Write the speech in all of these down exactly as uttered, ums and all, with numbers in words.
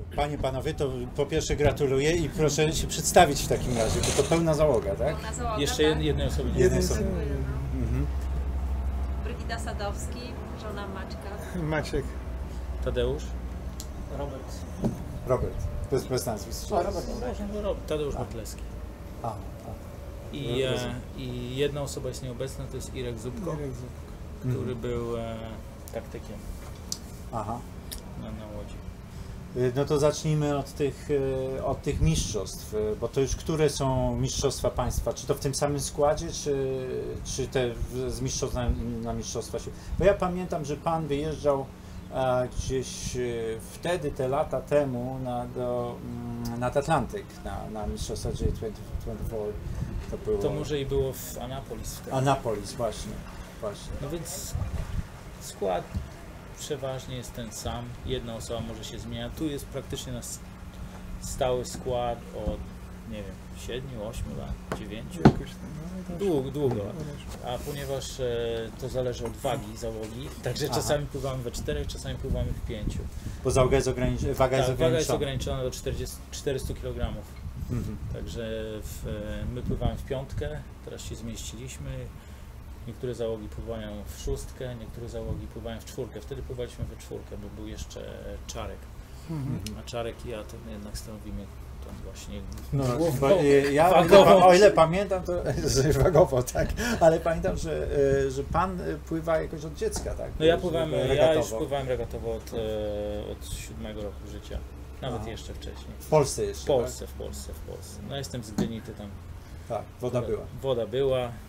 Panie, panowie, to po pierwsze gratuluję i proszę się przedstawić w takim razie, bo to pełna załoga, tak? Pełna załoga, Jeszcze tak? jednej osoby nie Jednej ma. osoby. Mhm. Brygida Sadowski, żona Maćka. Maciek. Tadeusz? Robert. Robert, bez, bez nazwisk. O, Robert. No, Rob- Tadeusz Bartleski. A, a. I, e, Rozumiem. I jedna osoba jest nieobecna, to jest Irek Zubko, Irek Zubko. który Mhm. był e, taktykiem Aha. na, na Łodzi. Y, No to zacznijmy od tych, y, od tych mistrzostw, y, bo to już które są mistrzostwa państwa? Czy to w tym samym składzie, czy, czy te w- z mistrzostw na, na mistrzostwa się... Bo ja pamiętam, że pan wyjeżdżał a, gdzieś y, wtedy, te lata temu, na, do, mm, nad Atlantyk, na, na mistrzostwa J dwadzieścia cztery. To było... To może i było w Anapolis wtedy. Anapolis, właśnie. właśnie. No więc skład przeważnie jest ten sam, jedna osoba może się zmieniać. Tu jest praktycznie na s- stały skład od, nie wiem, siedmiu, ośmiu lat, dziewięciu. Jakoś tam, no, i Długo, długo. doszło. A ponieważ e, to zależy od wagi załogi, także Aha. czasami pływamy we czterech, czasami pływamy w pięciu. Bo załoga jest ograniczona, waga jest Tak, waga jest ograniczona. ograniczona do czterdziestu, czterystu kilogramów. Mhm. Także w, e, my pływamy w piątkę, teraz się zmieściliśmy. Niektóre załogi pływają w szóstkę, niektóre załogi pływają w czwórkę. Wtedy pływaliśmy we czwórkę, bo był jeszcze Czarek. Mhm. A Czarek i ja to jednak stanowimy tą właśnie No, główną- bo, y, ja o ile, wagową. pa- o ile pamiętam, to że wagowo, tak, ale pamiętam, że, y, że pan y, pływa jakoś od dziecka, tak? No ja Że pływałem, ja już regatowo. pływałem regatowo od, e, od siódmego roku życia. Nawet Aha. jeszcze wcześniej. W Polsce jeszcze, W Polsce, w Polsce, w Polsce. No jestem z Glenity tam. tak? Tak, woda była. Woda była, e,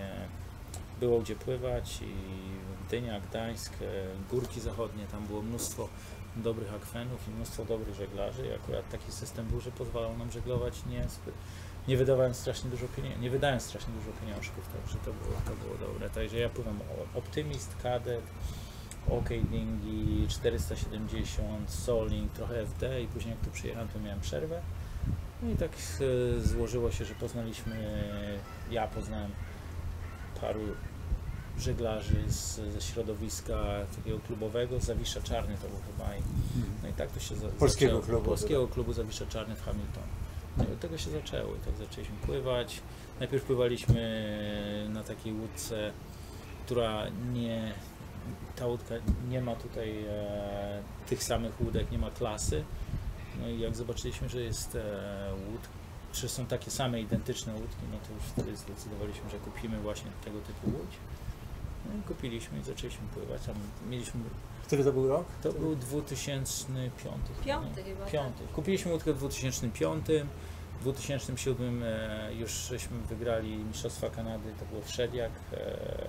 było gdzie pływać i Gdynia, Gdańsk, e, Górki Zachodnie, tam było mnóstwo dobrych akwenów i mnóstwo dobrych żeglarzy i akurat taki system był, że pozwalał nam żeglować nie, zbyt- nie wydawając strasznie dużo pieniędzy, nie wydając strasznie dużo pieniążków, także to było, to było dobre. Także ja pływam o- Optymist, Cadet, OK Dingi, czterysta siedemdziesiąt, Soling, trochę F D i później jak tu przyjechałem, to miałem przerwę. No i tak e, złożyło się, że poznaliśmy, ja poznałem paru żeglarzy z, ze środowiska takiego klubowego, Zawisza Czarny to był chyba i, no i tak to się za, Polskiego zaczęło. klubu, Polskiego klubu Zawisza Czarny w Hamilton. No i od tego się zaczęło i tak zaczęliśmy pływać. Najpierw pływaliśmy na takiej łódce, która nie, ta łódka nie ma tutaj e, tych samych łódek, nie ma klasy. No i jak zobaczyliśmy, że jest e, łódka, że są takie same identyczne łódki, no to już wtedy zdecydowaliśmy, że kupimy właśnie tego typu łódź. No i kupiliśmy i zaczęliśmy pływać. Tam mieliśmy, Który to był rok? to był dwa tysiące piąty. Piąty nie? chyba, tak. Piąty. Kupiliśmy łódkę w dwa tysiące piątym. W dwa tysiące siódmym e, już żeśmy wygrali Mistrzostwa Kanady, to było w Shediac, e,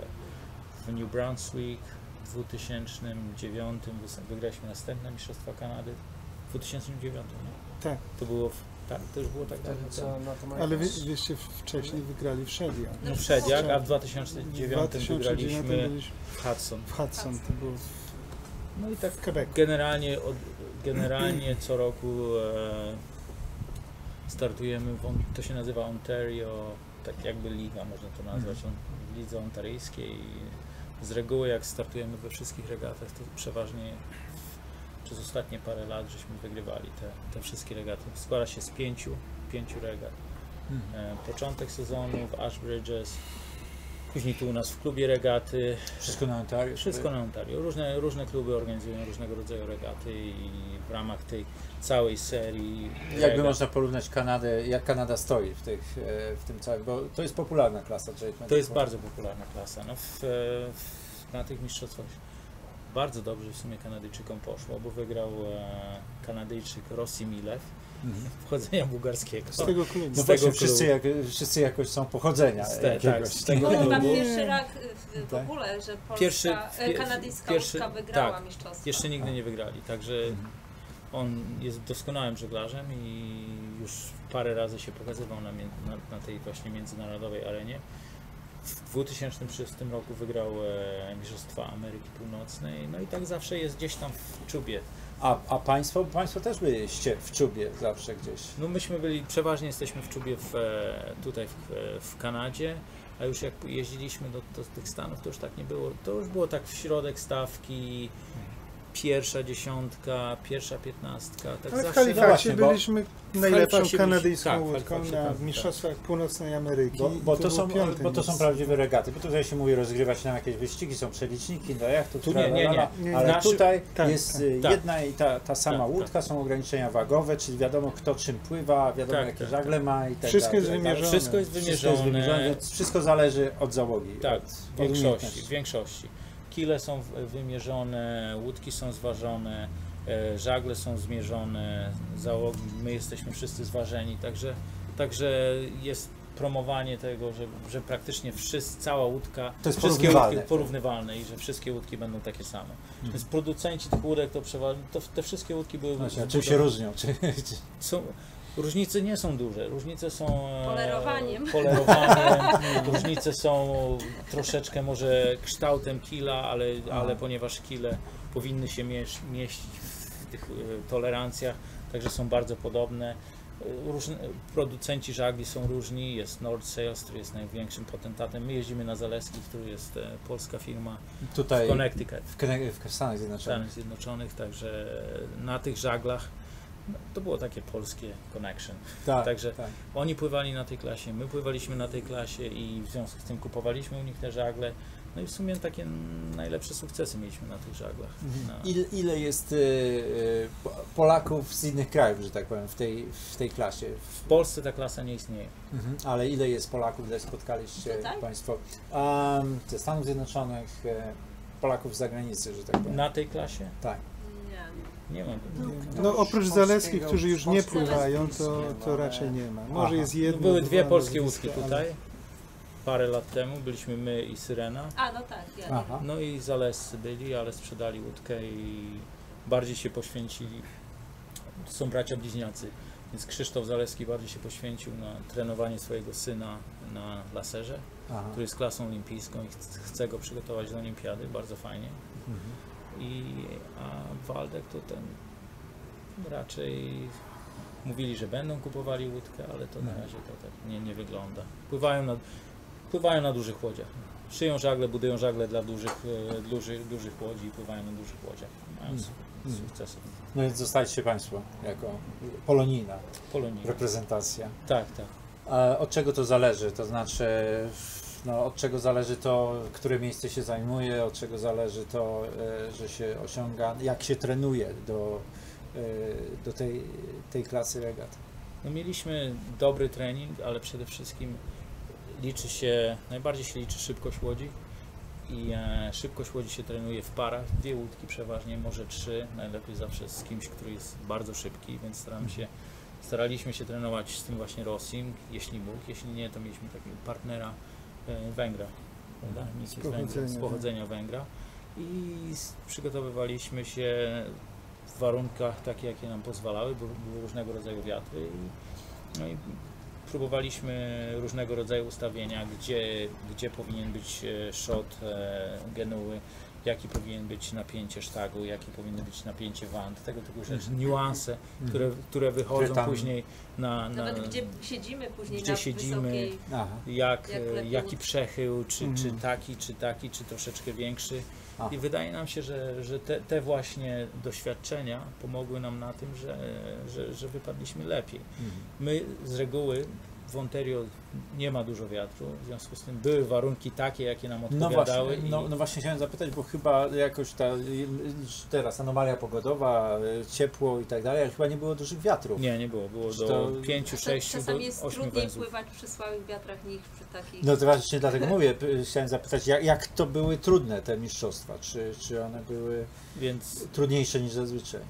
w New Brunswick. W dwa tysiące dziewiątym wys- wygraliśmy następne Mistrzostwa Kanady. W dwa tysiące dziewiątym, nie? Tak, To było, w, tak, to już było tak dawno temu. Co na to mają? ale wy, wyście wcześniej wygrali w Shedia. No w Shediac, a w dwa tysiące W dziewiątym dwa tysiące dziewiątym wygraliśmy byliśmy w Hudson. w Hudson, to było w, No i tak w Quebecu. generalnie, od, generalnie co roku e, startujemy, w, On- to się nazywa Ontario, tak jakby liga można to nazwać, on, w lidze ontaryjskiej. Z reguły jak startujemy we wszystkich regatach, to przeważnie w, przez ostatnie parę lat żeśmy wygrywali te, te wszystkie regaty. Składa się z pięciu, pięciu regat. E, początek sezonu w Ashbridges, później tu u nas w klubie regaty. Wszystko na Ontario? Wszystko na Ontario. Różne, różne kluby organizują różnego rodzaju regaty i w ramach tej całej serii Jakby regat, można porównać Kanadę, jak Kanada stoi w, tych, e, w tym całym, bo to jest popularna klasa J dwadzieścia. to jest bardzo popularna klasa. No w, w, na tych mistrzostwach bardzo dobrze w sumie Kanadyjczykom poszło, bo wygrał e, Kanadyjczyk Rossi Milev Mhm. wchodzenia bułgarskiego. Z tego klubu. No Z właśnie, tego wszyscy, jak, klubu. wszyscy jakoś są pochodzenia Z te- jakiegoś. tak, z tego To chyba klubu. pierwszy rak w, w Tak. ogóle, że polska, Pierwszy- e, kanadyjska pierwszy- łódka wygrała tak. mistrzostwo. Jeszcze nigdy nie wygrali, także on jest doskonałym żeglarzem i już parę razy się pokazywał na, mię- na, na tej właśnie międzynarodowej arenie. W dwa tysiące szóstym roku wygrał e, Mistrzostwa Ameryki Północnej, no i tak zawsze jest gdzieś tam w czubie. A, a państwo, państwo też byliście w czubie zawsze gdzieś. No myśmy byli, przeważnie jesteśmy w czubie w, e, tutaj w, w Kanadzie, a już jak jeździliśmy do, do tych Stanów, to już tak nie było, to już było tak w środek stawki, pierwsza dziesiątka, pierwsza piętnastka, tak Ale w zawsze. Halifaxie właśnie, bo- byliśmy najlepszą Halifaxie kanadyjską byliśmy- tak, w łódką Halifaxie, na tak, Mistrzostwach Północnej Ameryki. Bo, bo, to było są, piąte bo to są miejsce. prawdziwe regaty, bo tutaj się mówi rozgrywać tam jakieś wyścigi, są przeliczniki do jachtów, Tu nie, nie, nie. tralala, Nie, ale naszy- tutaj tak, jest tak, y, tak. jedna i ta, ta sama Tak, łódka, są ograniczenia wagowe, czyli wiadomo kto czym pływa, wiadomo Tak, jakie tak, żagle ma i tak Wszystko dalej. jest tak dalej. wymierzone. Wszystko jest Wszystko jest wymierzone, wymierzone. więc wszystko zależy od załogi. Tak, od, w od większości, umiejętności. w większości. Kile są w- wymierzone, łódki są zważone, e, żagle są zmierzone, załogi, my jesteśmy wszyscy zważeni, także, także jest promowanie tego, że, że praktycznie wszyscy, cała łódka, To jest wszystkie porównywalne. łódki porównywalne i że wszystkie łódki będą takie same. Mhm. Więc producenci tych łódek to przeważnie, to te wszystkie łódki były Właśnie, a czym się zbudowane- różnią? Czy, czy... są, różnice nie są duże, różnice są e, Polerowaniem. polerowaniem, różnice są troszeczkę może kształtem kila, ale, Aha. ale ponieważ kile powinny się mieś, mieścić w tych e, tolerancjach, także są bardzo podobne. E, Różne, producenci żagli są różni, jest Nord Sails, który jest największym potentatem, my jeździmy na Zaleski, który jest e, polska firma Tutaj w Connecticut. w, Kone- w Stanach Zjednoczonych. Stanach Zjednoczonych, także na tych żaglach no, to było takie polskie connection. Tak, Także tak. Oni pływali na tej klasie, my pływaliśmy na tej klasie i w związku z tym kupowaliśmy u nich te żagle. No i w sumie takie najlepsze sukcesy mieliśmy na tych żaglach. No. Ile, ile jest y, y, Po- Polaków z innych krajów, że tak powiem, w tej, w tej klasie? W Polsce ta klasa nie istnieje. Mhm. Ale ile jest Polaków, ile spotkaliście Tutaj? Państwo um, ze Stanów Zjednoczonych, e, Polaków z zagranicy, że tak powiem? Na tej klasie? Tak. Nie. Nie mam. No oprócz Zaleskich, polskiego- którzy już nie polskiego pływają, Zaleskich to, nie ma, to ale- raczej nie ma. Aha. Może jest jedno, Były dwie dwa polskie nazwiska, łódki ale- tutaj. Parę lat temu byliśmy my i Syrena. A, no tak, ja. Aha. No i Zalescy byli, ale sprzedali łódkę i bardziej się poświęcili. To są bracia bliźniacy, więc Krzysztof Zaleski bardziej się poświęcił na trenowanie swojego syna na laserze, Aha. który jest klasą olimpijską i ch- chce go przygotować do olimpiady, bardzo fajnie. Mhm. I, a Waldek to ten raczej mówili, że będą kupowali łódkę, ale to na Mhm. razie to tak nie, nie wygląda. Pływają na, pływają na dużych łodziach. Szyją żagle, budują żagle dla dużych, e, dużych, dużych łodzi i pływają na dużych łodziach. Mają Mhm. su- Mhm. sukcesy. No więc zostaliście Państwo jako polonijna Polonii. reprezentacja. Tak, tak. A od czego to zależy? To znaczy, no, od czego zależy to, które miejsce się zajmuje, od czego zależy to, e, że się osiąga, jak się trenuje do, e, do tej, tej klasy regat. No mieliśmy dobry trening, ale przede wszystkim liczy się, najbardziej się liczy szybkość łodzi i e, szybkość łodzi się trenuje w parach, dwie łódki przeważnie, może trzy, najlepiej zawsze z kimś, który jest bardzo szybki, więc staramy się, staraliśmy się trenować z tym właśnie Rossim, jeśli mógł, jeśli nie, to mieliśmy takiego partnera e, Węgra, prawda? Nikt Z jest Węgra, z pochodzenia, pochodzenia Węgra i s- przygotowywaliśmy się w warunkach takie, jakie nam pozwalały, bo były różnego rodzaju wiatry i, no i próbowaliśmy różnego rodzaju ustawienia, gdzie, gdzie powinien być e, shot e, genuły, jaki powinien być napięcie sztagu, jakie powinno być napięcie wand, tego typu rzeczy, niuanse, które, które wychodzą Które tam- później na, na Nawet gdzie siedzimy później gdzie na siedzimy, wysokiej... Aha, jak, Jak e, lepiej jaki łódkę. przechył, czy, Mhm. czy taki, czy taki, czy troszeczkę większy. Aha. I wydaje nam się, że, że te, te właśnie doświadczenia pomogły nam na tym, że, że, że wypadliśmy lepiej. Mhm. My z reguły w Ontario nie ma dużo wiatru, w związku z tym były warunki takie, jakie nam No odpowiadały. właśnie, i no, no właśnie chciałem zapytać, bo chyba jakoś ta teraz anomalia pogodowa, ciepło i tak dalej, ale chyba nie było dużych wiatrów. Nie, nie było. Było Czy do to- pięciu, sześciu, do Czasami jest ośmiu trudniej węzłów. pływać przy słabych wiatrach niż przy takich... No to właśnie dlatego mówię, p- chciałem zapytać, jak, jak to były trudne te mistrzostwa? Czy, czy one były Więc trudniejsze niż zazwyczaj?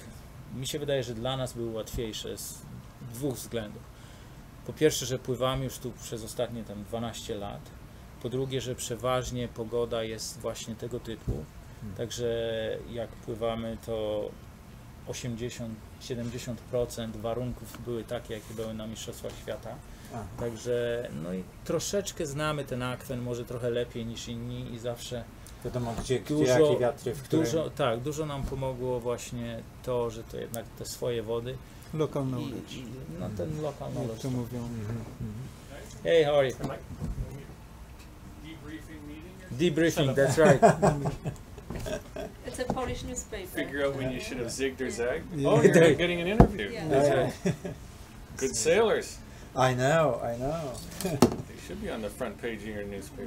mi się wydaje, że dla nas były łatwiejsze z dwóch względów. Po pierwsze, że pływamy już tu przez ostatnie tam dwanaście lat. Po drugie, że przeważnie pogoda jest właśnie tego typu. Hmm. Także jak pływamy, to osiemdziesiąt do siedemdziesięciu procent warunków były takie, jakie były na Mistrzostwach Świata. A, Także no i troszeczkę znamy ten akwen, może trochę lepiej niż inni i zawsze wiadomo, gdzie, gdzie Dużo- jakie wiatry, w którym... dużo, tak, dużo nam pomogło właśnie to, że to jednak te swoje wody Local i, knowledge, i no ten local jak knowledge. to mówią. Mhm, mhm. Hey, how are you? Debriefing meeting? Debriefing, that's right. It's a Polish newspaper. figure out when you should have zigged or zagged. Yeah. Oh, you're getting an interview. Yeah. Yeah. Good sailors. I know, I know. They should be on the front page of your newspaper.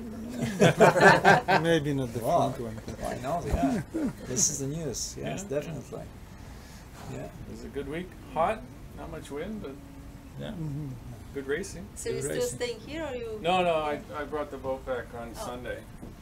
Maybe not the Wow. front one. but- Why not? Yeah. This is the news. Yes, Yeah. definitely. Yeah. It was a good week. Hot, not much wind, but Yeah. Mhm. good racing. So you're still Racing. staying here, or you? No, no, I, I brought the boat back on Oh. Sunday.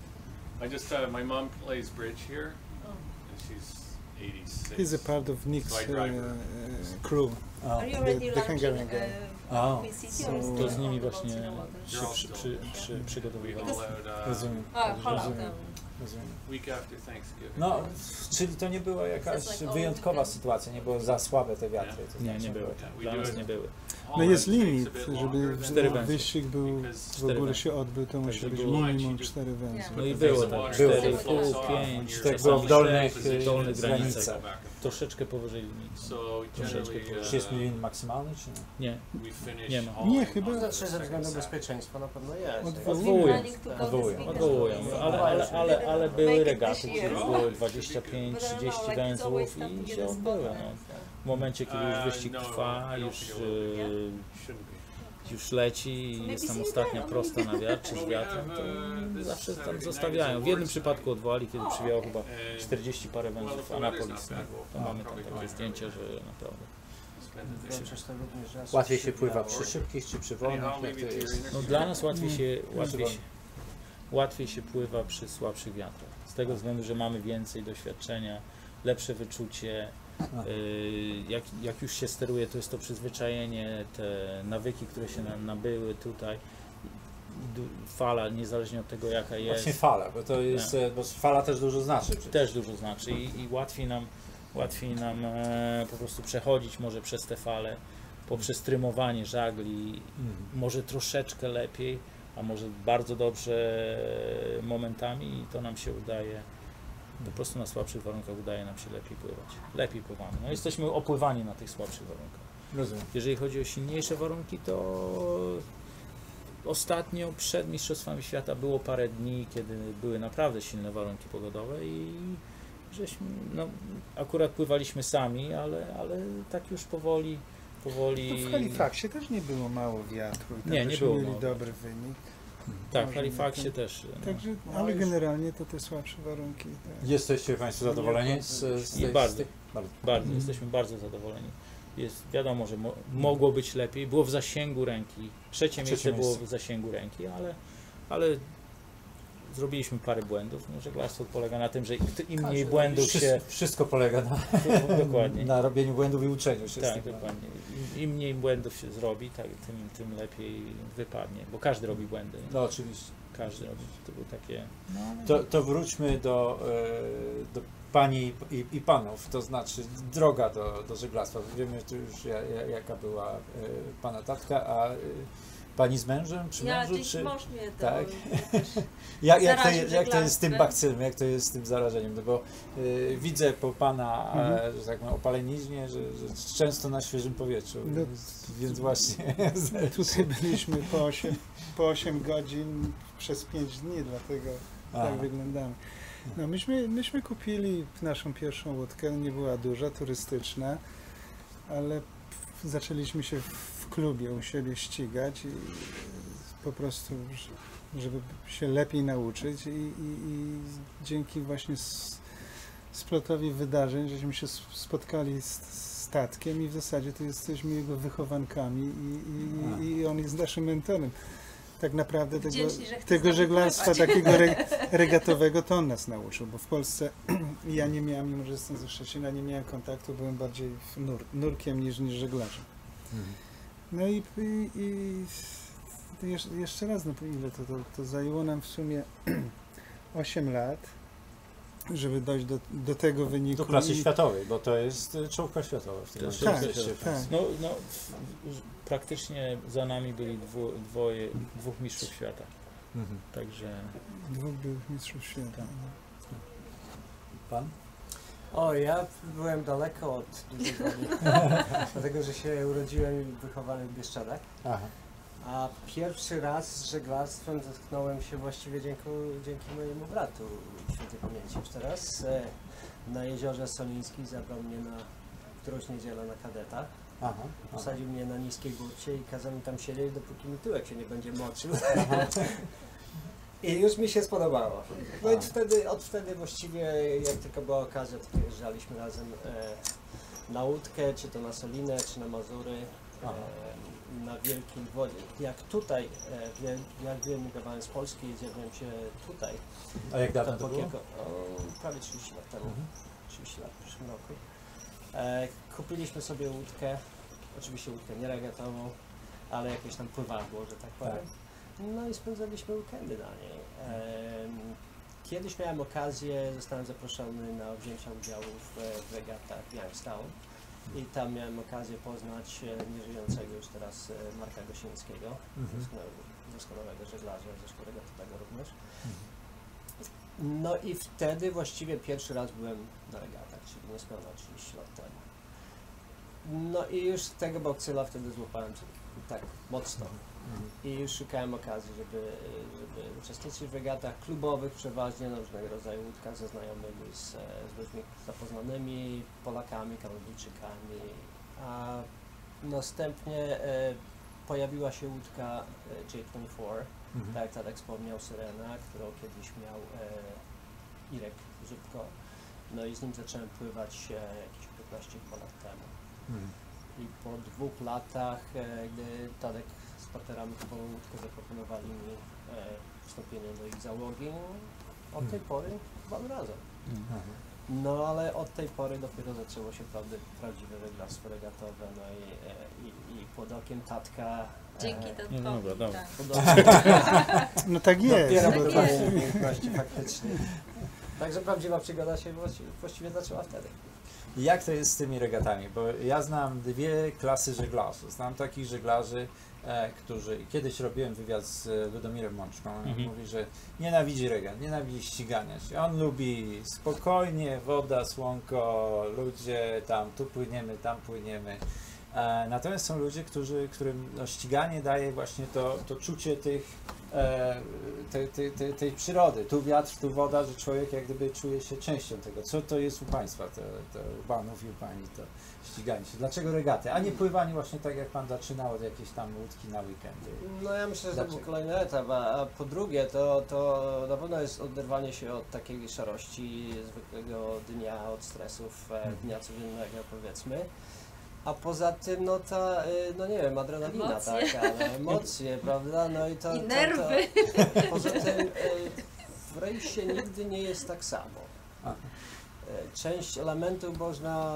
I just, uh, my mom plays bridge here, Oh. and she's eighty-six. He's a part of Nick's So I uh, drive her. uh, crew. Oh. Are you already the launching Hungarian guy. uh, Oh. Queen City, So- or To still z nimi all the boats właśnie in the water? przy, They're all przy, przy, przy, We przygotowywali. allowed uh, Rozumiem. A, Holland. Rozumiem. um, Rozumiem. week after Thanksgiving. No, czyli to nie była jakaś It's like wyjątkowa all sytuacja, nie było za słabe te wiatry. To Nie, znaczy, nie były. Yeah, we Dla do nas it. nie były. No jest Holland limit, takes a bit żeby longer Cztery than- węzły. wyścig był, because w ogóle węzły. się odbył, to musi być było- minimum cztery węzły. No i But było the tak, water cztery still i pół, flows off when pięć, you're- tak było w dolnych, Czasami y, dolnych granicach. granicach. Go back and forth. Troszeczkę powyżej linii. So Troszeczkę generally, Czy jest uh, limit maksymalny, czy nie? Nie, we finish Nie ma. hauling Nie, chyba- on the Znaczy ze względu second bezpieczeństwa na pewno jest. Odwołują. Planning to go Odwołują. this odwołują, weekend. ale, ale, ale, ale Make były it regaty, this gdzie year. było dwadzieścia pięć But I don't know, trzydzieści like, it's always węzłów tough to i get się a spot odbyły. on No. it, so. W momencie, kiedy już Uh, wyścig no, trwa, I don't już, think it will be. e, Shouldn't be. już leci i Maybe jest tam see you ostatnia there, prosta na wiatr czy z wiatrem, to zawsze tam zostawiają. W jednym przypadku odwołali, kiedy przywiało chyba czterdzieści parę węzłów Anapolis. No, to mamy tam takie zdjęcia, że naprawdę. Większość to również raz Łatwiej się szybko pływa dało. przy szybkich, czy przy wolnych, jak to jest? No dla nas łatwiej się, łatwiej się, łatwiej się pływa przy słabszych wiatrach. Z tego względu, że mamy więcej doświadczenia, lepsze wyczucie. Aha. Yy, Jak, jak już się steruje, to jest to przyzwyczajenie, te nawyki, które się na, nabyły tutaj. Du- Fala, niezależnie od tego jaka jest, Właśnie fala, bo to jest, e, bo fala też dużo znaczy. przecież. też dużo znaczy i, i łatwiej nam, łatwiej nam e, po prostu przechodzić może przez te fale, poprzez trymowanie żagli, Mhm. może troszeczkę lepiej, a może bardzo dobrze momentami i to nam się udaje, po prostu na słabszych warunkach udaje nam się lepiej pływać. Lepiej pływamy. No jesteśmy opływani na tych słabszych warunkach. Rozumiem. Jeżeli chodzi o silniejsze warunki, to ostatnio przed Mistrzostwami Świata było parę dni, kiedy były naprawdę silne warunki pogodowe i żeśmy, no akurat pływaliśmy sami, ale, ale tak już powoli, powoli... To w Halifaxie też nie było mało wiatru. i tam Nie, nie żeśmy było mieli mało. dobry wynik. Tak, w Może Halifaxie nie też. No. Także, No, ale już- generalnie to te słabsze warunki. Tak. Jesteście Państwo zadowoleni z, z, I tej, z bardzo. tych? Bardzo. Bardzo, jesteśmy bardzo zadowoleni. Jest, wiadomo, że mo, mogło być lepiej, było w zasięgu ręki. Trzecie, Trzecie miejsce było miejsce. w zasięgu ręki, ale, ale zrobiliśmy parę błędów. No, żeglarstwo polega na tym, że im mniej błędów Wszystko, się... wszystko polega na, Dokładnie. na robieniu błędów i uczeniu się z Tak, tego. dokładnie. Im, Im mniej błędów się zrobi, tak, tym, tym lepiej wypadnie, bo każdy robi błędy. Nie? No oczywiście. Każdy robi. To było takie... No, To, to wróćmy do, e, do Pani i, i Panów, to znaczy droga do, do żeglarstwa. Wiemy tu już ja, ja, jaka była e, Pana tatka, a e, Pani z mężem, czy Ja, mężu, gdzieś czy... mąż mnie to tak? też Jak, jak, to, zaraził jak to jest z tym żeglarstwem. bakcylem, jak to jest z tym zarażeniem? No bo y, widzę po Pana, Mhm. e, że tak powiem, opaleniznie, że, że często na świeżym powietrzu, No, więc, więc właśnie... Tutaj byliśmy po osiem, po osiem godzin przez pięć dni, dlatego Aha. tak wyglądamy. No, myśmy, myśmy kupili naszą pierwszą łódkę, nie była duża, turystyczna, ale p- zaczęliśmy się w klubie u siebie ścigać i po prostu, ż- żeby się lepiej nauczyć i, i, i dzięki właśnie s- splotowi wydarzeń, żeśmy się s- spotkali z statkiem i w zasadzie to jesteśmy jego wychowankami i, i, i on jest naszym mentorem. Tak naprawdę tego, Wdzięczni, że chce z tego nami żeglarstwa pływać. takiego re, regatowego to on nas nauczył, bo w Polsce ja nie miałem, mimo że jestem ze Szczecina, nie miałem kontaktu, byłem bardziej nur, nurkiem niż, niż żeglarzem. Mhm. No i, i, i to jeszcze, jeszcze raz, no ile to, to, to zajęło nam w sumie osiem lat, żeby dojść do, do tego wyniku. Do klasy I- światowej, bo to jest y, czołówka światowa w tym To jest momencie. czołówka Jesteście tak. Państwo. No, no w, w, praktycznie za nami byli dwu, dwoje, dwóch mistrzów świata. Mhm. Także Dwóch byłych mistrzów świata. Pan? O, ja byłem daleko od dużych wody, dlatego że się urodziłem i wychowałem w Bieszczadach. Aha. A pierwszy raz z żeglarstwem zetknąłem się właściwie dzięki, dzięki mojemu bratu świętej pamięci już teraz. E, na jeziorze Solińskim, zabrał mnie na którąś niedzielę na kadetach. Aha, aha. Posadził mnie na niskiej górcie i kazał mi tam siedzieć, dopóki mi tyłek się nie będzie moczył. I już mi się spodobało. No i wtedy, od wtedy właściwie, jak tylko była okazja, to wyjeżdżaliśmy razem e, na łódkę, czy to na Solinę, czy na Mazury, e, na Wielkim Wodzie. Jak tutaj, e, wie, jak wyemigrowałem z Polski, jeździłem się tutaj. A jak dawno to po było? kilku- o, prawie trzydzieści lat temu, Mhm. trzydzieści lat w przyszłym roku. E, kupiliśmy sobie łódkę, oczywiście łódkę nie regatową, ale jakieś tam pływadło, że tak powiem. No i spędzaliśmy weekendy na niej. Em, Kiedyś miałem okazję, zostałem zaproszony na wzięcie udziału w, w regatach Youngstown i tam miałem okazję poznać e, nieżyjącego już teraz e, Marka Gosińskiego, Mhm. doskonałego, doskonałego żeglarza, zresztą regatowego również. No i wtedy właściwie pierwszy raz byłem na regatach, czyli niespełna trzydzieści lat temu. No i już tego boksyla wtedy złapałem tak mocno. Mhm. I już szukałem okazji, żeby, żeby uczestniczyć w regatach klubowych, przeważnie na różnego rodzaju łódkach ze znajomymi, z, z ludźmi zapoznanymi, Polakami, Kanadyjczykami. A następnie e, pojawiła się łódka e, J dwadzieścia cztery, Mhm. tak jak Tadek wspomniał, Syrena, którą kiedyś miał e, Irek Zupko. No i z nim zacząłem pływać e, jakieś piętnaście lat temu. Mhm. I po dwóch latach, e, gdy Tadek z partnerami kupową łódkę zaproponowali mi e, wstąpienie do ich załogi, od tej pory mam razem. Aha. No ale od tej pory dopiero zaczęło się prawdy, prawdziwe żeglarstwo regatowe, no i, e, i, i pod okiem Tatka. Dzięki e, Tatkowi. No dobra, dobra. tak. pod okiem No tak jest. dopiero Tak były jest. umiejętności faktycznie. Także prawdziwa przygoda się właściwie, właściwie zaczęła wtedy. I jak to jest z tymi regatami? Bo ja znam dwie klasy żeglarzy. Znam takich żeglarzy, e, którzy... Kiedyś robiłem wywiad z e, Ludomirem Mączką. On Mhm. mówi, że nienawidzi regat, nienawidzi ścigania się. On lubi spokojnie, woda, słonko, ludzie, tam tu płyniemy, tam płyniemy. E, natomiast są ludzie, którzy, którym no, ściganie daje właśnie to, to czucie tych, e, tej, tej, tej, tej przyrody. Tu wiatr, tu woda, że człowiek jak gdyby czuje się częścią tego. Co to jest u Państwa, to, to u Panów i u Pani, to ściganie się? Dlaczego regaty, a nie pływanie właśnie tak jak Pan zaczynał od jakiejś tam łódki na weekendy? No ja myślę, że to był Dlaczego? kolejny etap, a, a po drugie to, to na pewno jest oderwanie się od takiej szarości zwykłego dnia, od stresów e, Mhm. dnia codziennego powiedzmy. A poza tym, no ta, y, no nie wiem, adrenalina, Emocje. tak, ale emocje, prawda, no i to... I to, nerwy. To, poza tym y, w rejsie nigdy nie jest tak samo. Aha. Y, Część elementów można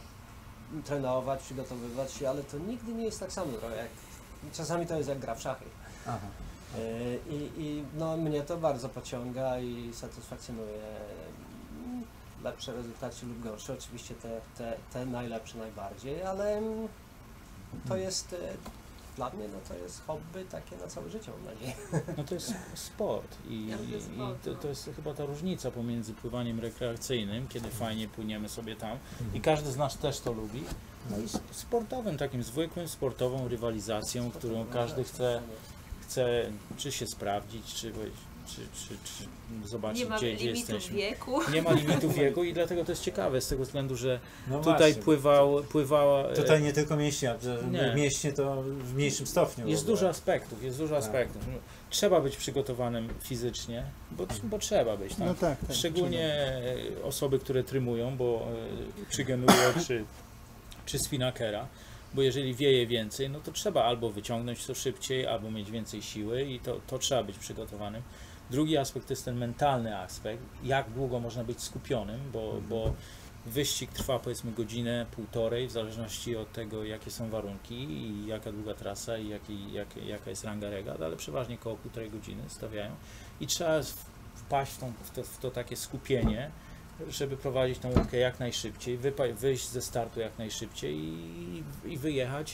y, trenować, przygotowywać się, ale to nigdy nie jest tak samo, trochę jak, czasami to jest jak gra w szachy. Aha. Y, I, i no, mnie to bardzo pociąga i satysfakcjonuje. Mm, Lepsze rezultaty lub gorsze, oczywiście te, te, te najlepsze najbardziej, ale mm, to jest, y, dla mnie no to jest hobby takie na całe życie, mam nadzieję. No to jest sport i, Ja lubię i sport, to, no. to jest chyba ta różnica pomiędzy pływaniem rekreacyjnym, kiedy fajnie płyniemy sobie tam i Mhm. każdy z nas też to lubi, no i sp- sportowym, takim zwykłym, sportową rywalizacją, którą każdy chce, chce czy się sprawdzić, czy, czy, czy, czy zobaczyć, Nie ma gdzie, gdzie limitu jesteśmy. wieku. Nie ma limitu wieku i dlatego to jest ciekawe, z tego względu, że No tutaj właśnie. pływał, pływała... e, Tutaj nie tylko mięśnie, że Nie. mięśnie to w mniejszym stopniu. Jest w ogóle. dużo aspektów, jest dużo Tak. aspektów. No, trzeba być przygotowanym fizycznie, bo, bo trzeba być. Tak? No tak, tak. Szczególnie e, osoby, które trymują, bo e, czy Genuje, czy, czy Spinakera, bo jeżeli wieje więcej, no to trzeba albo wyciągnąć to szybciej, albo mieć więcej siły i to, to trzeba być przygotowanym. Drugi aspekt to jest ten mentalny aspekt, jak długo można być skupionym, bo, bo wyścig trwa powiedzmy godzinę, półtorej, w zależności od tego, jakie są warunki i jaka długa trasa i jaki, jak, jaka jest ranga regat, ale przeważnie około półtorej godziny stawiają i trzeba w- wpaść w, tą, w, to, w to takie skupienie, żeby prowadzić tą łódkę jak najszybciej, wypa- wyjść ze startu jak najszybciej i, i wyjechać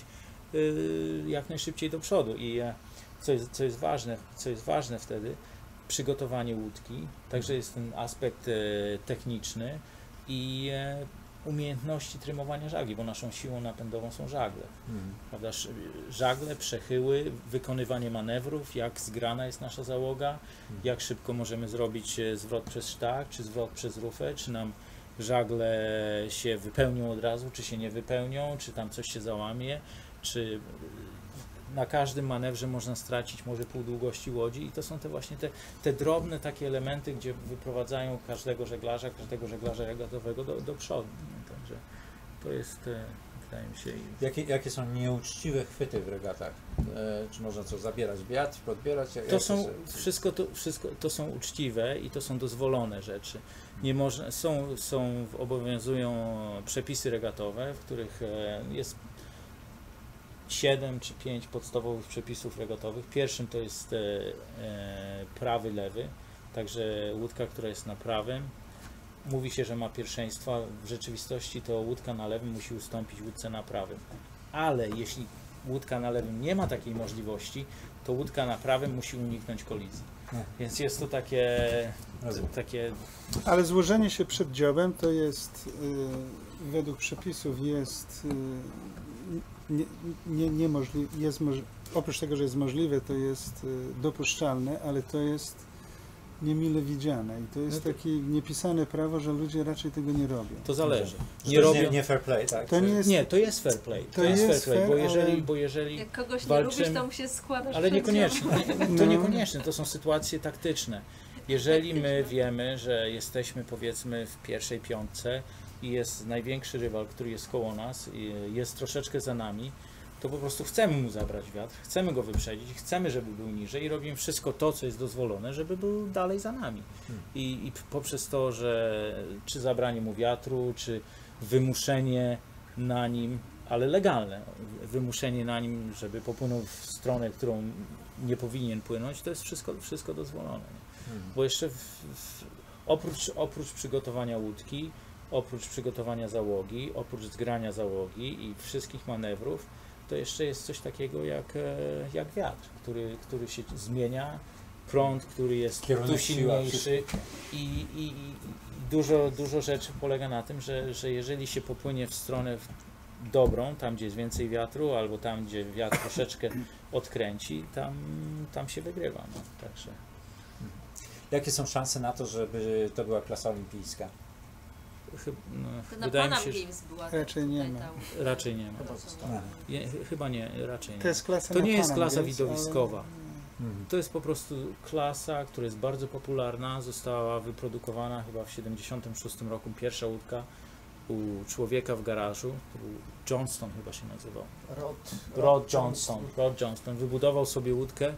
y, jak najszybciej do przodu. I e, co jest, co jest ważne, co jest ważne wtedy, przygotowanie łódki, także jest ten aspekt e, techniczny i e, umiejętności trymowania żagli, bo naszą siłą napędową są żagle. Mhm. Prawda? Ż- Żagle, przechyły, wykonywanie manewrów, jak zgrana jest nasza załoga, jak szybko możemy zrobić e, zwrot przez sztak, czy zwrot przez rufę, czy nam żagle się wypełnią od razu, czy się nie wypełnią, czy tam coś się załamie, czy na każdym manewrze można stracić może pół długości łodzi i to są te właśnie te, te drobne takie elementy, gdzie wyprowadzają każdego żeglarza, każdego żeglarza regatowego do, do przodu. No, także to jest, e, wydaje mi się... Jakie, jakie są nieuczciwe chwyty w regatach? E, czy można co, zabierać wiatr, podbierać? Jak- To jak są, się- wszystko to, wszystko to są uczciwe i to są dozwolone rzeczy. Nie można, są, są, obowiązują przepisy regatowe, w których e, jest siedem czy pięć podstawowych przepisów regatowych. Pierwszym to jest e, e, prawy, lewy, także łódka, która jest na prawym, mówi się, że ma pierwszeństwo, a w rzeczywistości to łódka na lewym musi ustąpić łódce na prawym. Ale jeśli łódka na lewym nie ma takiej możliwości, to łódka na prawym musi uniknąć kolizji. Nie. Więc jest to takie, Rozumiem. takie Ale złożenie się przed dziobem to jest, y, według przepisów jest y, nie, nie, niemożliwe, jest moż, oprócz tego, że jest możliwe, to jest y, dopuszczalne, ale to jest niemile widziane i to jest No to- takie niepisane prawo, że ludzie raczej tego nie robią. to zależy. Że Nie to robią. nie, nie fair play, tak? To nie jest, Nie, to jest fair play. To, To jest, jest fair play, fair, bo jeżeli, ale- bo jeżeli Jak kogoś nie walczymy- lubisz, to mu się składasz ale przed niekoniecznie, dziobem. to No. niekoniecznie, to są sytuacje taktyczne. Jeżeli my wiemy, że jesteśmy powiedzmy w pierwszej piątce i jest największy rywal, który jest koło nas, i jest troszeczkę za nami, to po prostu chcemy mu zabrać wiatr, chcemy go wyprzedzić, chcemy, żeby był niżej i robimy wszystko to, co jest dozwolone, żeby był dalej za nami. Hmm. I, i poprzez to, że czy zabranie mu wiatru, czy wymuszenie na nim, ale legalne, wymuszenie na nim, żeby popłynął w stronę, którą nie powinien płynąć, to jest wszystko, wszystko dozwolone. Mhm. Bo jeszcze w, w, oprócz, oprócz przygotowania łódki, oprócz przygotowania załogi, oprócz zgrania załogi i wszystkich manewrów, to jeszcze jest coś takiego jak, e, jak wiatr, który, który się zmienia, prąd, który jest Kierunek tu siła, silniejszy i, i, i dużo, dużo rzeczy polega na tym, że, że jeżeli się popłynie w stronę w dobrą, tam gdzie jest więcej wiatru, albo tam gdzie wiatr troszeczkę odkręci, tam, tam się wygrywa. No. Także Jakie są szanse na to, żeby to była klasa olimpijska? chyb, no, To na wydaje mi Panam się, że Games była. Raczej nie tutaj ma. ta- raczej nie ma. Chyba zostało. Aha. Je, chyba nie, raczej nie. To jest klasa To na nie jest Panam klasa Games, widowiskowa. Mhm. To jest po prostu klasa, która jest bardzo popularna, została wyprodukowana chyba w siedemdziesiątym szóstym roku, pierwsza łódka u człowieka w garażu, to był Johnston chyba się nazywał. Rod, Rod Johnston. Rod Johnston wybudował sobie łódkę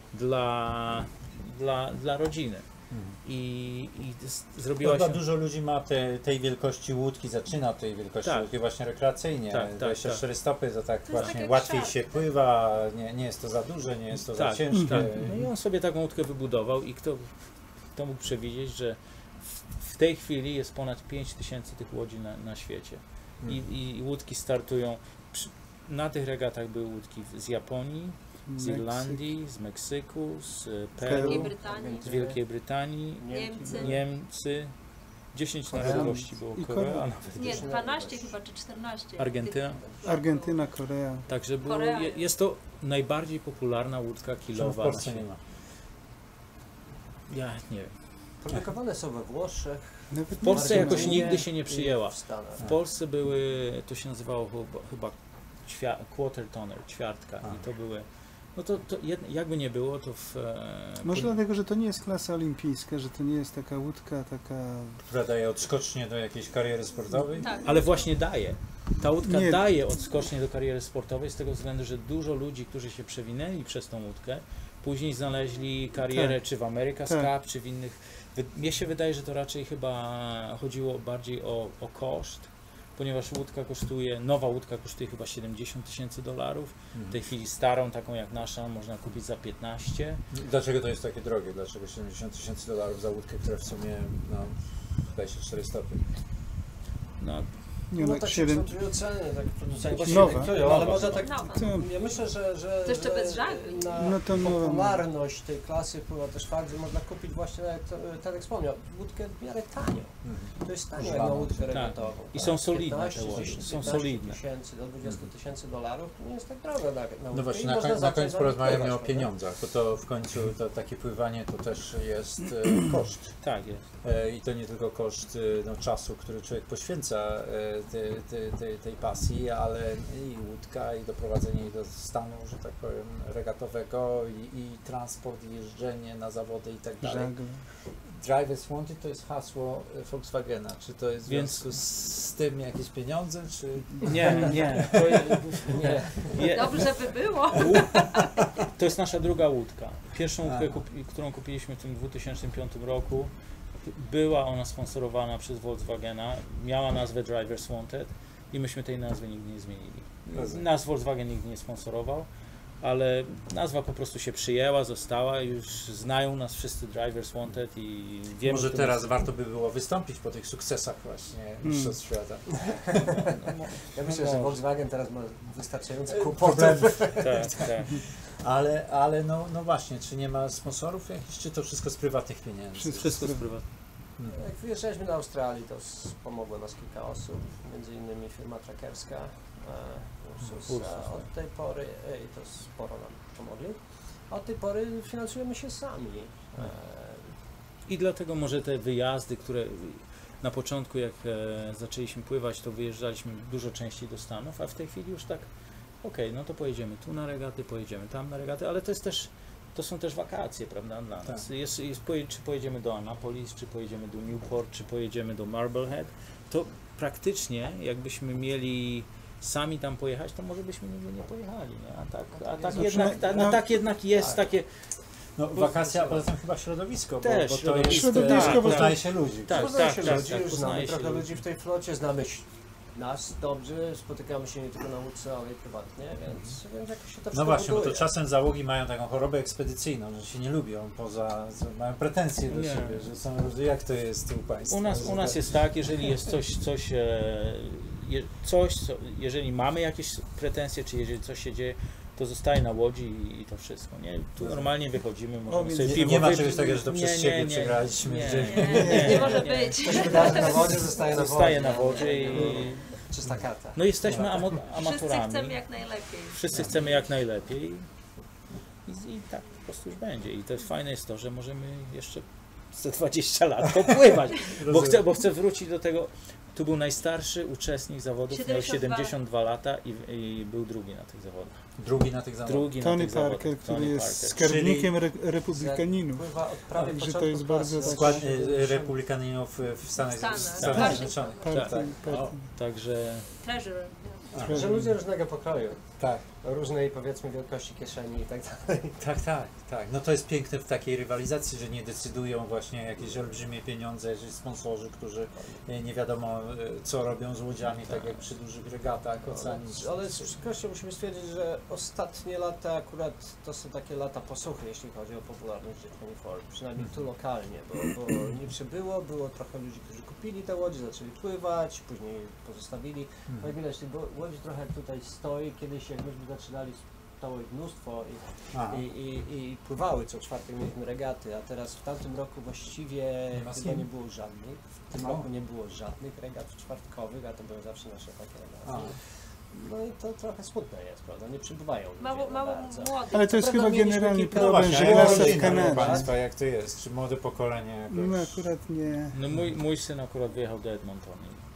dla, dla, dla rodziny Mhm. i, i z- zrobiła Chyba się... dużo ludzi ma te, tej wielkości łódki, zaczyna od tej wielkości Tak. łódki właśnie rekreacyjnie. Tak, tak, dwadzieścia cztery stopy to tak jest właśnie tak jak łatwiej szark. się pływa, nie, nie jest to za duże, nie jest to za Tak, ciężkie. tak. No i on sobie taką łódkę wybudował i kto, kto mógł przewidzieć, że w, w tej chwili jest ponad pięć tysięcy tych łodzi na, na świecie. I, Mhm. i, I łódki startują. Przy, na tych regatach były łódki z Japonii, z Meksyk. Irlandii, z Meksyku, z Wielkiej Peru, Brytanii. z Wielkiej Brytanii, Niemcy. Niemcy, dziesięć Korea. narodowości było, I Korea, Korea. nawet Nie, dwanaście chyba, czy czternaście. Argentyna. Tych- Argentyna, Korea. Także było, Korea. je, jest to najbardziej popularna łódka Czemu w kilowa na Polsce nie świecie. ma? Ja nie wiem. Produkowane są we Włoszech. Nawet W Polsce w jakoś Argentynie nigdy się nie i przyjęła. W Stanach. W Polsce były, to się nazywało chyba, chyba ćwia, quarter toner, ćwiartka A. i to były, no to, to jed, jakby nie było, to w... e, Może pły- dlatego, że to nie jest klasa olimpijska, że to nie jest taka łódka, taka... Która daje odskocznie do jakiejś kariery sportowej? Tak. Ale właśnie daje. Ta łódka Nie. daje odskocznie do kariery sportowej z tego względu, że dużo ludzi, którzy się przewinęli przez tą łódkę, później znaleźli karierę czy w America's Tak. Cup, czy w innych... Wy, mnie się wydaje, że to raczej chyba chodziło bardziej o, o koszt, ponieważ łódka kosztuje, nowa łódka kosztuje chyba siedemdziesiąt tysięcy dolarów. W tej chwili starą, taką jak nasza, można kupić za piętnaście. Dlaczego to jest takie drogie? Dlaczego siedemdziesiąt tysięcy dolarów za łódkę, która w sumie no, dwadzieścia cztery stopy? No, Nie, No no, tak siedem, są dwie oceny, tak producenci Nowa. dyktują, ale może tak, Nowa. to, ja myślę, że, że, To jeszcze że bez żagli. na No to nowa. popularność tej klasy wpływa też fakt, że można kupić właśnie, jak Tadek wspomniał, łódkę w miarę tanio. To jest tanio jak na Używaną. łódkę Tak. regatową. I są solidne te piętnaście, łody, dziesięć, są piętnaście solidne. tysięcy do dwudziestu tysięcy dolarów to nie jest tak drogo na, na łódkę. No właśnie, i na, można koń, na zacząć koniec z nami porozmawiamy pływać, o prawda? pieniądzach, bo to w końcu to, takie pływanie to też jest e, koszt. Tak jest. E, I to nie tylko koszt e, no, czasu, który człowiek poświęca e, tej, tej, tej, tej pasji, ale i łódka, i doprowadzenie jej do stanu, że tak powiem, regatowego, i, i transport, i jeżdżenie na zawody i tak dalej. żagle. Drivers Wanted to jest hasło e, Volkswagena. Czy to jest w Więc- związku z, z tym jakieś pieniądze, czy... Nie, nie. To, je- Nie. je, Dobrze by było. to jest nasza druga łódka. Pierwszą łódkę, Aha. kupi, którą kupiliśmy w tym dwa tysiące piątym roku, była ona sponsorowana przez Volkswagena, miała nazwę Drivers Wanted i myśmy tej nazwy nigdy nie zmienili. Rozumiem. Nas Volkswagen nigdy nie sponsorował, ale nazwa po prostu się przyjęła, została, już znają nas wszyscy Drivers Wanted i wiemy, Może kto teraz nas- warto by było wystąpić po tych sukcesach właśnie Mistrzostw Świata. Ja myślę, No że może. Volkswagen teraz ma wystarczający E, kłopotów. problemów. Tak, tak. Ale, ale no, no właśnie, czy nie ma sponsorów jakichś, czy to wszystko z prywatnych pieniędzy? Wszystko. Wszystko z prywatnego. Mhm. Jak wyjeżdżaliśmy do Australii, to s- pomogło nas kilka osób, między innymi firma trackerska. e, Ursus, Ursus, a tak. od tej pory, e, i to sporo nam pomogli, a od tej pory finansujemy się sami. E, I dlatego może te wyjazdy, które na początku jak e, zaczęliśmy pływać, to wyjeżdżaliśmy dużo częściej do Stanów, a w tej chwili już tak, okej, no to pojedziemy tu na regaty, pojedziemy tam na regaty, ale to jest też, to są też wakacje, prawda, dla nas. Tak. Jest, jest, poje, czy pojedziemy do Annapolis, czy pojedziemy do Newport, czy pojedziemy do Marblehead, to praktycznie jakbyśmy mieli sami tam pojechać, to może byśmy nigdy nie pojechali, nie? A tak, a tak, No jednak, przynajmniej- ta, no- a tak jednak jest Tak. takie, No wakacje, a poza tym chyba środowisko, bo, Też, bo to środowisko. jest, Środowisko, e, bo poznaje to- się ludzi. Tak, Poznaje tak, się tak, ludzi, tak, już poznaje znamy się trochę ludzi. ludzi w tej flocie, znamy ś- nas dobrze, spotykamy się nie tylko na łódce, ale i prywatnie, więc, więc jakoś się to No wszystko właśnie, bo to buduje. czasem załogi mają taką chorobę ekspedycyjną, że się nie lubią, poza, mają pretensje do Nie. siebie, że są, że jak to jest u Państwa? U nas, Że u nas tak- jest tak, jeżeli jest coś, coś, e, je, coś co, jeżeli mamy jakieś pretensje, czy jeżeli coś się dzieje, to zostaje na łodzi i, i to wszystko, nie? Tu normalnie wychodzimy, możemy więc sobie Nie, piwo nie ma wypić. czegoś takiego, że to przez Nie, Ciebie nie, nie. przegraliśmy. Nie, że- Nie, nie, nie może być. To się wydarzy na wodzie, zostaje na wodzie. Zostaje na wodzie i Czysta karta. no jesteśmy amo, Wszyscy amatorami. chcemy jak najlepiej. Wszyscy chcemy jak najlepiej i, i tak po prostu już będzie. I to jest fajne jest to, że możemy jeszcze za dwadzieścia lat popływać, bo chcę, bo chcę wrócić do tego. Tu był najstarszy uczestnik zawodów, miał siedemdziesiąt dwa. siedemdziesiąt dwa lata i, i był drugi na tych zawodach. Drugi na tych zawodach. Drugi na Tony tych zawodach. Parker, który Tony jest Parker. skarbnikiem re republikaninów. Pływa od prawie Także to początku jest bardzo klasy. Skład Od e, republikanów w Stanach, w Stanach. Stanach Tak. Zjednoczonych. Party, Tak. party. O, Także Treasure. a, Że ludzie różnego pokroju, tak, o różnej powiedzmy wielkości kieszeni i tak dalej. tak, tak, tak. No to jest piękne w takiej rywalizacji, że nie decydują właśnie jakieś olbrzymie pieniądze, że sponsororzy, którzy e, nie wiadomo e, co robią z łodziami, tak jak przy dużych regatach oceanicznych. Ale z przykrością musimy stwierdzić, że ostatnie lata akurat to są takie lata posłuchy, jeśli chodzi o popularność Jet dwadzieścia cztery, przynajmniej tu lokalnie, bo, bo nie przybyło, było trochę ludzi, którzy kupili te łodzie, zaczęli pływać, później pozostawili. No Hmm. i widać, tych bo- łodzi trochę jak tutaj stoi, kiedyś jak myśmy zaczynali, stało ich mnóstwo i Aha. I, i, i pływały co czwartek, mieliśmy regaty, a teraz w tamtym roku właściwie Nie ma chyba sim? nie było żadnych. W tym O. roku nie było żadnych regat czwartkowych, a to były zawsze nasze takie A. regaty. No i to trochę smutne jest, prawda? Nie przybywają ludzie Mało, za mało bardzo. młodych. Ale to jest Co chyba prawda mieliśmy generalny kilka- No problem, właśnie, że a klasa w rodzina, proszę Kanadzie. Państwa, jak to jest? Czy młode pokolenie jakoś... No akurat nie. no mój, mój syn akurat wyjechał do Edmonton.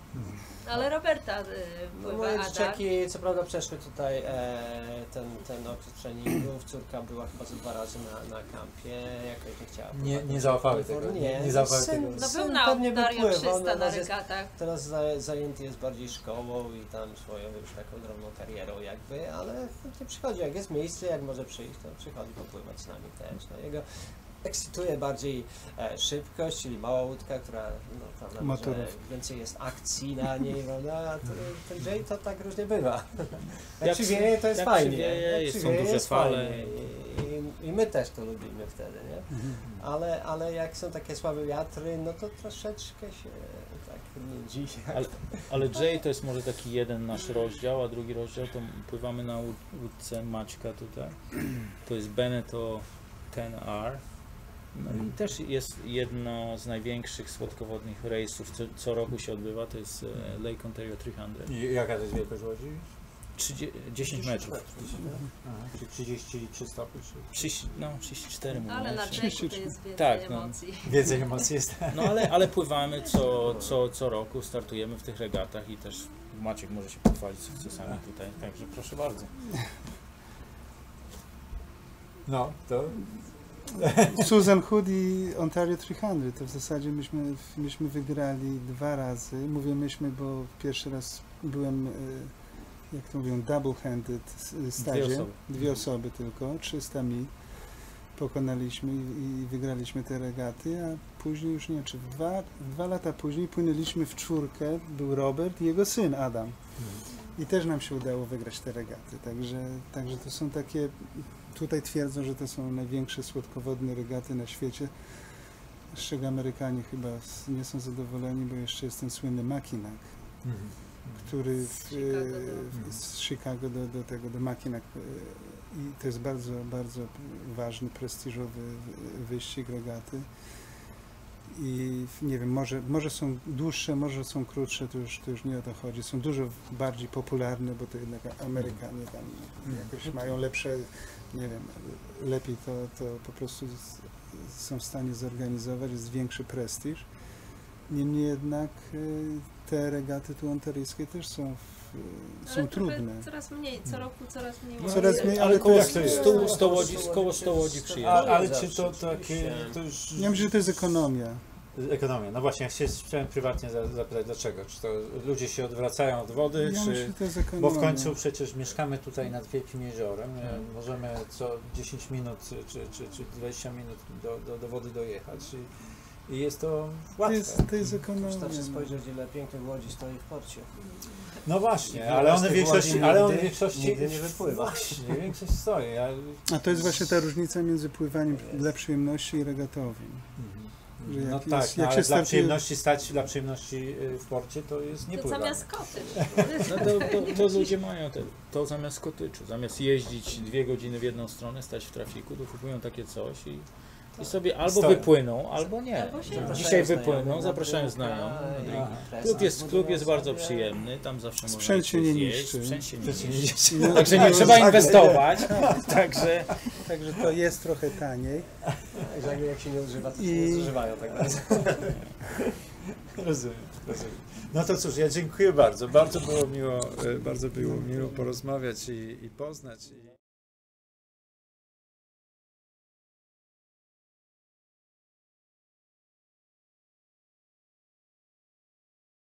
Ale Roberta y, No pływa moje Ada. dzieciaki co prawda przeszły tutaj e, ten, ten okres treningów, córka była chyba ze dwa razy na, na kampie, jakoś nie chciała Nie, pływać. nie załapały tego. Nie, nie załapały syn- tego. No Syn był na pewnie by Dario pływał, trzysta na natomiast jest- regatach. Teraz za, zajęty jest bardziej szkołą i tam swoją już taką drobną karierą jakby, ale chętnie przychodzi, jak jest miejsce, jak może przyjść, to przychodzi popływać z nami też. No, jego ekscytuje bardziej e, szybkość, czyli mała łódka, która no, prawda, może Motorówka. więcej jest akcji na niej, prawda, a to, ten J to tak różnie bywa. Jak, Jak przywieje, to jest jak fajnie. przywieje, jak jest- są przywieje, duże jest fale. fajnie. I, i i, i my też to lubimy wtedy, nie? Ale, ale jak są takie słabe wiatry, no to troszeczkę się tak nudzi. Ale, ale Jay to jest może taki jeden nasz rozdział, a drugi rozdział to pływamy na łód- łódce Maćka tutaj. To jest Beneteau ten R. No i też jest jedno z największych słodkowodnych rejsów, co, co roku się odbywa, to jest e, Lake Ontario trzysta. I jaka to jest wielkość łodzi? trzydzieści, dziesięć metrów. Aha, czyli trzydzieści trzy stopnie, czy trzydzieści, no trzydzieści cztery mówię. Ale na czy- Jacku to jest więcej Tak, no. emocji. więcej emocji jest? No ale, ale pływamy co, co, co roku, startujemy w tych regatach i też Maciek może się pochwalić sukcesami tutaj, także proszę bardzo. No, to Susan Hood i Ontario trzysta, to w zasadzie myśmy, myśmy wygrali dwa razy. Mówię myśmy, bo pierwszy raz byłem, e, jak to mówią, double-handed stadzie. Dwie osoby. Dwie osoby tylko, trzysta mil pokonaliśmy i, i wygraliśmy te regaty, a później już nie wiem, czy w dwa, dwa lata później płynęliśmy w czwórkę, był Robert i jego syn Adam. I też nam się udało wygrać te regaty, także, także to są takie, tutaj twierdzą, że to są największe słodkowodne regaty na świecie, z czego Amerykanie chyba s- nie są zadowoleni, bo jeszcze jest ten słynny Mackinac, mhm. który w, Z Chicago do- e, z Chicago do, do tego, do Mackinac e, i to jest bardzo, bardzo ważny, prestiżowy wyścig regaty. I nie wiem, może, może są dłuższe, może są krótsze, to już, to już nie o to chodzi. Są dużo bardziej popularne, bo to jednak Amerykanie tam jakoś mają lepsze, nie wiem, lepiej to, to po prostu z, są w stanie zorganizować, jest większy prestiż. Niemniej jednak y, te regaty tu ontaryjskie też są, w, Ale są trochę trudne. Coraz mniej, co roku coraz mniej. No, Coraz łodzi. mniej, ale ale koło to jak to jest? sto, sto łodzi, koło sto łodzi A, przyjeżdża. ale zawsze, czy to takie, oczywiście. to już... Ja myślę, że to jest ekonomia. Ekonomia. No właśnie, ja się chciałem prywatnie za- zapytać, dlaczego? Czy to ludzie się odwracają od wody, Ja czy... myślę, że to jest ekonomia. Bo w końcu przecież mieszkamy tutaj nad Wielkim Jeziorem, e, Hmm. możemy co dziesięć minut czy, czy, czy dwadzieścia minut do, do, do wody dojechać i, i jest to To łatwe. jest, to jest ekonomia. Wystarczy spojrzeć, ile pięknych łodzi stoi w porcie. No właśnie, Wiele ale z one w tych większości, łodzi ale one w nigdy- większości nigdy nie wypływa. Właśnie, większość stoi. Ja... A to jest właśnie ta różnica między pływaniem dla przyjemności i regatowym. Mhm. Że No jak tak, jest- no, jak ale się dla startuje- przyjemności stać, dla przyjemności y, w porcie to jest nie To pływanie. zamiast koty. No to, to, to ludzie mają te, to zamiast kotyczu, zamiast jeździć dwie godziny w jedną stronę, stać w trafiku, to kupują takie coś i, i sobie albo Stoją. wypłyną, albo nie. Albo się- Dzisiaj Zapraszają wypłyną, znajomych zapraszają na znajomych. drinka na i drinki. Aha. Klub jest, budują klub jest bardzo sobie- przyjemny, tam zawsze można Sprzęt się nie zjeść, niszczy. sprzęt się nie Przecież nie niszczy. idziecie. Także nie trzeba inwestować, także Także to jest trochę taniej. Że jak się nie używa, to się I- nie zużywają tak bardzo. Rozumiem, rozumiem. No to cóż, ja dziękuję bardzo. Bardzo było miło, e, bardzo było miło porozmawiać i, i poznać. I...